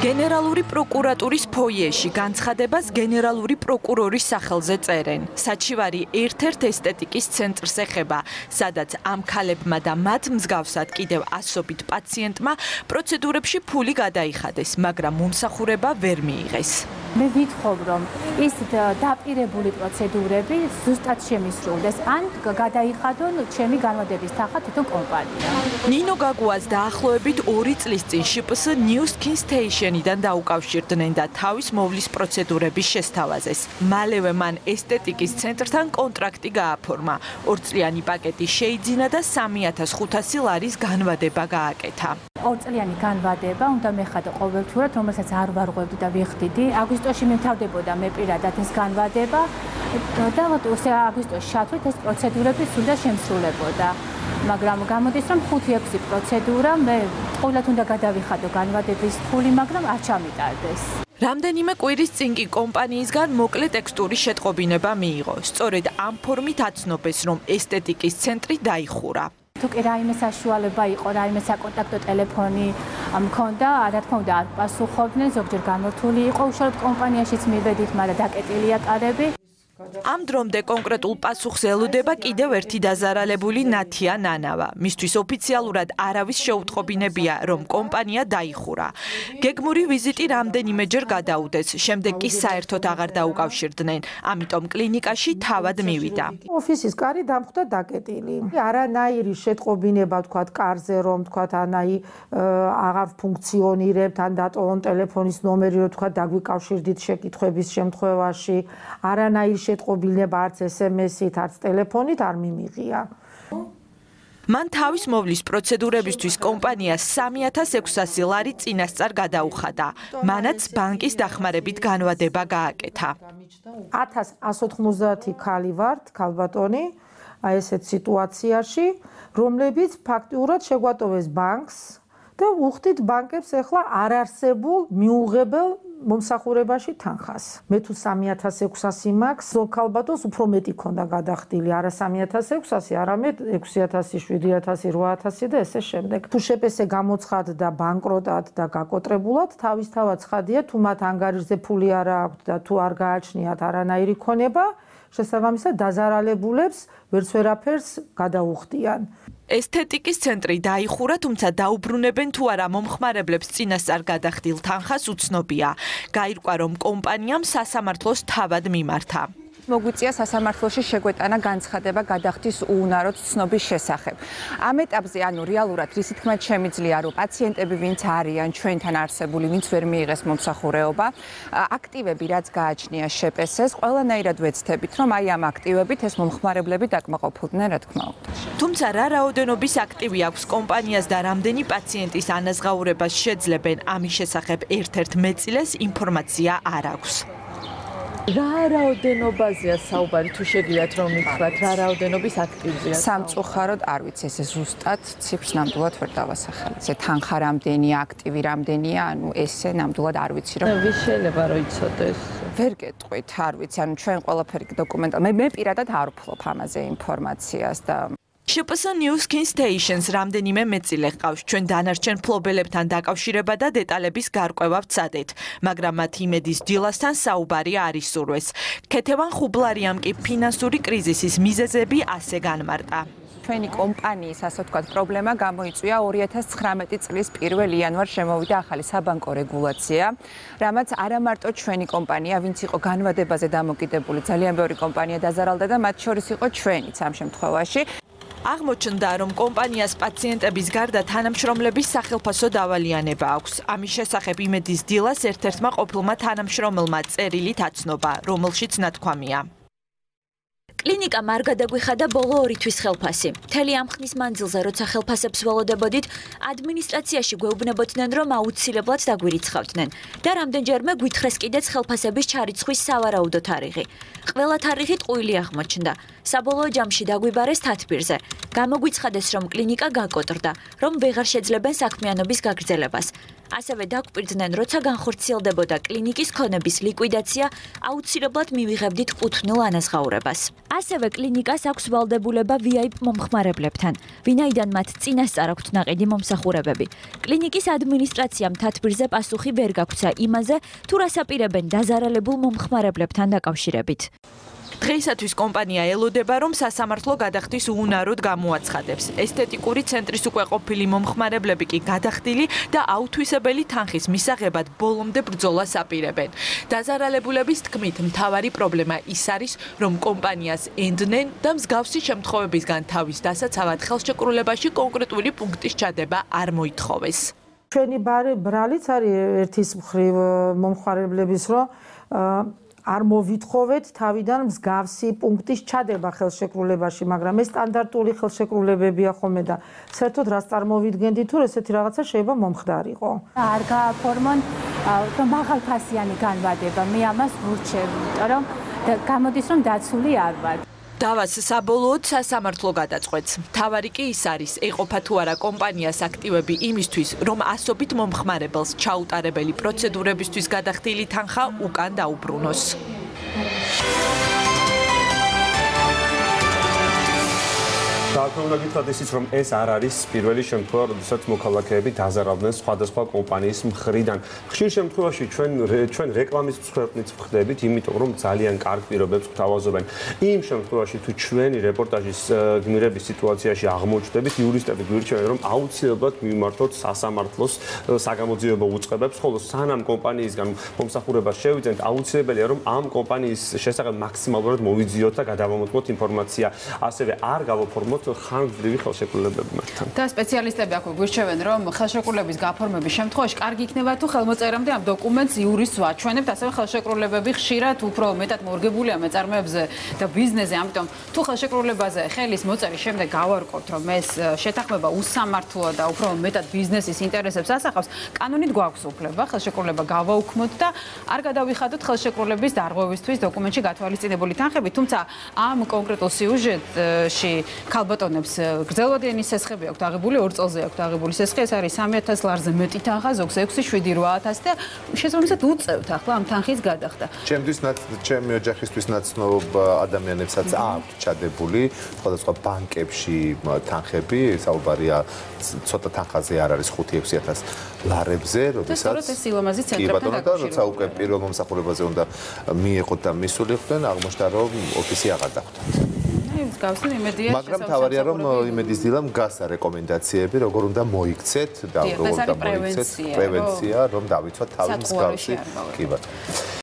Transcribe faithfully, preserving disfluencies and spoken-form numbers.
გენერალური პროკურატურის ფოიეში განცხადებას გენერალური პროკურორის სახელზე წერენ. საჩივარი ერთ-ერთ ესთეტიკის ცენტრს ეხება, სადაც ამ ქალებმა და მათ მსგავსად კიდევ ასობით პაციენტმა პროცედურებში ფული გადაიხადეს, მაგრამ მომსახურება ვერ მიიღეს. მე ვითხოვ, რომ ის დაპირებული პროცედურები ზუსტად შემისრულდეს, ან გადაიხადონ ჩემი განმადების თანხა თვითონ კომპანია. ნინო გაგუას დაახლოებით ორი წლის წინ შპს New Skin Station-დან დაუკავშირდნენ და თავის მოვლის პროცედურების შესთავაზეს. მალევე მან ესთეტიკის ცენტრთან კონტრაქტი გააფორმა. ორწლიანი პაკეტი შეიძინა და სამი ათას ხუთასი ლარის განვადება გააკეთა. ორწლიანი განვადება უნდა მეხადო ყოველთვიურად, რომელსაც არ ვარღვევდი და ვიხდიდი. აგვისტოში მიმთავრდებოდა მე პირადად ეს განვადება და აგვისტოში ჩათვლით ეს პროცედურები სულ შემსრულებოდა. მაგრამ გამოდის, რომ ხუთი ექვსი პროცედურა მე ყოველთ უნდა გადავიხადო განვადების ფული, მაგრამ არ ჩამიტარდეს. რამდენიმე კვირის წინ კი კომპანიისგან მოკლე ტექსტური შეტყობინება მიიღო. სწორედ ამ ფორმით აცნობეს, რომ ესთეტიკის ცენტრი დაიხურა. თუ კი რაიმე საშუალება იყო, რაიმე საკონტაქტო ტელეფონი მქონდა, რა თქმა უნდა არ პასუხობდნენ, ზოგჯერ გამორთული იყო, უშუალოდ კომპანიაშიც მივედით, მაგრამ დაკეტილია კარები. ამ დრომდე კონკრეტულ პასუხს ელოდება კიდევ ერთი დაზარალებული ნათია ნანავა. მისთვის ოფიციალურად არავის შეუტყობინებია, რომ კომპანია დაიხურა. გეგმური ვიზიტი რამდენიმეჯერ გადაუდეს, შემდეგ კი საერთოდ აღარ დაუკავშირდნენ, ამიტომ კლინიკაში თავად მივიდა. ოფისის კარი დამხვდა დაკეტილი. არანაირი შეტყობინება, თქვათ, კარზე რომ, თქვათ, ანაი აღარ ფუნქციონირებთ, ან დატოვონ ტელეფონის ნომერი, რომ, თქვათ, დაგვიკავშირდით შეკითხვების შემთხვევაში, არანაირი შეტყობინება არც ეს ემ ესით, არც ტელეფონით არ მიმიღია. მან თავის მოვლის პროცედურებისთვის კომპანიას სამი ათას ექვსასი ლარი წინასწარ გადაუხადა. მანაც ბანკის დახმარებით განვადება გააკეთა. ათას ათას ოთხმოცდაათი ქალი ვართ, ქალბატონი, აი ესეთ სიტუაციაში, რომლებიც ფაქტიურად შეგვატოვეს ბანკს და უხდით ბანკებს ახლა არარსებულ მიუღებელ მომსახურებაში თანხას. მე თუ სამი ათას ექვსასი მაქვს, ზოგ ქალბატონს უფრო მეტი ქონდა გადახდილი, არა სამი ათას ექვსასი, არამედ ექვსი ათასი, შვიდი ათასი, რვა ათასი და ესე შემდეგ. თუ შეპესე გამოცხადდა ბანკროტად და გაკოტრებულად, თავისთავად ცხადია, თუ მათ ანგარიშზე ფული არ აქვთ და თუ არ გააჩნიათ არანაირი ქონება, შესაბამისად დაზარალებულებს ვერც ვერაფერს გადაუხდიან. ესთეტიკის ცენტრი დაიხურა, თუმცა დაუბრუნებენ თუ არა მომხმარებლებს წინასწარ გადახდილ თანხას უცნობია. გაირკვა, რომ კომპანიამ სასამართლოს თავად მიმართა. მოგვიწია სასამართლოში შეგვეტანა განცხადება გადახდის უუნაროდ ცნობის შესახებ. ამ ეტაპზე, ანუ რეალურად რისი თქმაც შემიძლია, რომ პაციენტები ვინც არიან ჩვენთან არსებული, ვინც ვერ მიიღეს მომსახურეობა, აქტივები რაც გააჩნია შეპესეს, ყველანაირად ვეცდებით, რომ აი ამ აქტივებით ეს მომხმარებლები დაკმაყოფილდნენ, რა თქმა უნდა. თუმცა რა რაოდენობის აქტივი აქვს კომპანიას და რამდენი პაციენტის ანაზღაურებას შეძლებენ, ამის შესახებ ერთ-ერთ მეწილეს ინფორმაცია არ აქვს. რა რაოდენობაზეა საუბარი, თუ შეგიძლიათ რომ მითხრათ, რა რაოდენობის აქტივზეა? სამწუხაროდ არ ვიცი, ეს ზუსტად ციფრს ნამდვილად ვერ დავასახელე. ეს თანხა რამდენია, აქტივი რამდენია, ანუ ესე ნამდვილად არ ვიცი რომ. ვის შეიძლება რომ იცოდეს? ვერ გეტყვით, არ ვიცი, ანუ ჩვენ ყველაფერი დოკუმენტა. მე მე პირადად არ ვფლობ ამაზე ინფორმაციას და შპს New Skin Station-ს რამდენიმე მეწილე ჰყავს. ჩვენ დანარჩენ მფლობელებთან დაკავშირება და დეტალების გარკვევა ვცადეთ, მაგრამ მათ იმედის დილასთან საუბარი არ ისურვეს. ქეთევან ხუბლარიამ კი ფინანსური კრიზისის მიზეზები ასე განმარტა. ჩვენი კომპანიის, ასე ვთქვათ, პრობლემა გამოიწვია ორი ათას ცხრამეტი წლის პირველი იანვარს შემოვიდა ახალი საბანკო რეგულაცია, რამაც არა მარტო ჩვენი კომპანია, ვინც იყო განვადებაზე დამოკიდებული, ძალიან ბევრი კომპანია დაზარალდა და მათ შორის იყო ჩვენიც ამ შემთხვევაში. აღმოჩნდა, რომ კომპანიას პაციენტების გარდა თანამშრომლების სახელფასო დავალიანება აქვს. ამის შესახებ იმედის დილას ერთ-ერთმა ყოფილმა თანამშრომელმა წერილით აცნობა, რომელშიც ნათქვამია. კლინიკამ არ გადაგვიხადა ბოლო ორი თვის ხელფასი. მთელი ამ ხნის მანძილზე, როცა ხელფასებს ველოდებოდით, ადმინისტრაციაში გვეუბნებოდნენ, რომ აუცილებლად დაგვირიცხავდნენ და რამდენჯერმე გვითხრეს კიდეც ხელფასების ჩარიცხვის სავარაუდო თარიღი. ყველა თარიღი ტყუილი აღმოჩნდა. საბოლოო ჯამში დაგვიბარეს თათბირზე. გამოგვიცხადეს, რომ კლინიკა გაკოტრდა, რომ ვეღარ შეძლებენ საქმიანობის გაგრძელებას. ასევე დაგვპირდნენ, როცა განხორციელდებოდა კლინიკის ქონების ლიკვიდაცია, აუცილებლად მივიღებდით ყუთვნილ ანაზღაურებას. ასევე კლინიკას აქვს ვალდებულება ვი აი პი მომხმარებლებთან, ვინაიდან მათ წინასწარ აქვთ ნაყიდი მომსახურებები. კლინიკის ადმინისტრაციამ თათბირზე პასუხი ვერ გაგვცა იმაზე, თუ რას აპირებენ დაზარალებულ მომხმარებლებთან დაკავშირებით. დღეისათვის კომპანია ელოდება, რომ სასამართლო გადახდის უუნაროდ გამოაცხადებს. ესთეტიკური ცენტრის უკვე ყოფილი მომხმარებლები კი გადახდილი და აუთვისებელი თანხის მისაღებად ბოლომდე ბრძოლას აპირებენ. დაზარალებულების თქმით, მთავარი პრობლემა ის არის, რომ კომპანიას ენდნენ და მსგავსი შემთხვევებისგან თავის დასაცავად ხელშეკრულებაში კონკრეტული პუნქტის ჩადება არ მოითხოვეს. ჩვენი ბრალიც არის ერთის მხრივ მომხმარებლების, რომ არ მოვითხოვეთ თავიდან მსგავსი პუნქტის ჩადება ხელშეკრულებაში, მაგრამ ეს სტანდარტული ხელშეკრულებებია ხოლმე და საერთოდ რას წარმოვიდგენდით, თუ ესეთი რაღაცა შეიძლება მომხდარიყო. არ გააფორმონ მაღალფასიანი განვადება, მე ამას ვურჩევ, იმიტომ რომ გამოდის რომ დაცული არ ვარ. დავას საბოლოოდ სასამართლო გადაწყვეტს. მთავარი კი ის არის, ეყოფა თუ არა კომპანიას აქტივები იმისთვის, რომ ასობით მომხმარებელს ჩაუტარებელი პროცედურებისთვის გადახდილი თანხა უკან დაუბრუნოს. თქმა უნდა გითხრათ ისიც, რომ ეს არ არის პირველი შემთხვევა, როდესაც მოქალაქეები დაზარავდნენ სხვადასხვა კომპანიის მხრიდან. ხშირ შემთხვევაში ჩვენ ჩვენ რეკლამის მსხვერპლიც ვხდებით, იმიტომ რომ ძალიან კარგ პირობებს გვთავაზობენ. იმ შემთხვევაში თუ ჩვენი რეპორტაჟის გმირების სიტუაციაში აღმოჩნდებით, იურისტები გვირჩევენ, რომ აუცილებლად მივმართოთ სასამართლოს საგამოძიებო უწყებებს, ხოლო სანამ კომპანიისგან მომსახურებას შევიძენთ, აუცილებელია რომ ამ კომპანიის შესახებ მაქსიმალურად მოვიძიოთ და გადავამოწმოთ ინფორმაცია, ასევე არ გავაფორმოთ ხანგრძლივი ხელშეკრულებები მათთან. და სპეციალისტები აქ გვირჩევენ, რომ ხელშეკრულების გაფორმების შემთხვევაში კარგი იქნება თუ ხელმოწერამდე ამ დოკუმენტს იურისტს ვაჩვენებთ, ასევე ხელშეკრულებები ხშირად უფრო მეტად მორგებულია მეწარმეებზე და ბიზნესზე, ამიტომ თუ ხელშეკრულებაზე ხელის მოწერის შემდეგ გავარკვევთ, რომ ეს შეთანხმება უსამართლოა და უფრო მეტად ბიზნესის ინტერესებს ასახავს, კანონით გვაქვს უფლება ხელშეკრულება გავაუქმოთ და არ გადავიხადოთ ხელშეკრულების დარღვევისთვის დოკუმენტში გათვალისწინებული თანხები, თუმცა ამ კონკრეტულ სიუჟეტში ქალბატონებს გრძელვადიანი სესხები აქვთ აღებული, ორ წელზე აქვთ აღებული სესხი, ეს არის სამი ათას ლარზე მეტი თანხა, ზოგს ექვსი, შვიდი, ოთხ ათასი და შესაბამისად უწევთ ახლა ამ თანხის გადახდა. ჩემთვის ჩემი ოჯახისთვის ნაცნობ ადამიანებსაც აქვთ ჩადებული სხვადასხვა ბანკებში თანხები, საუბარია ცოტა თანხაზე არ არის ხუთი ექვსი ათას ლარებზე, როდესაც ეს სილამაზი ცენტრებთან დაკავშირებულია. როცა უკვე პირველ მომსახურებაზე უნდა მიეყოთ და მისულიყვნენ, აღმოჩნდა რომ ოფისი აღარ დახვდათ. მაგრამ თავარია რომ იმედის დილამ გასა რეკომენდაციები როგორ უნდა მოიქცეთ და როგორ უნდა მოიქცეთ პრევენცია რომ დავიცვათ თავის მსგავსი კი ბატონო